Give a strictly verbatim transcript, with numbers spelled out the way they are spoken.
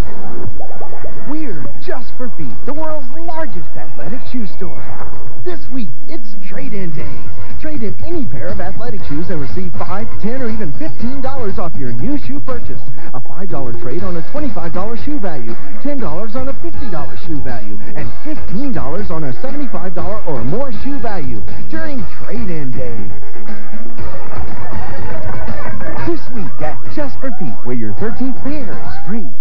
We're Just for Feet, the world's largest athletic shoe store. This week, it's trade-in day. Trade in any pair of athletic shoes and receive five, ten, or even fifteen dollars off your new shoe purchase. A five dollar trade on a twenty-five dollar shoe value, ten dollars on a fifty dollar shoe value, and fifteen dollars on a seventy-five dollar or more shoe value during trade-in day. This week at Just for Feet, where your thirteenth pair is free.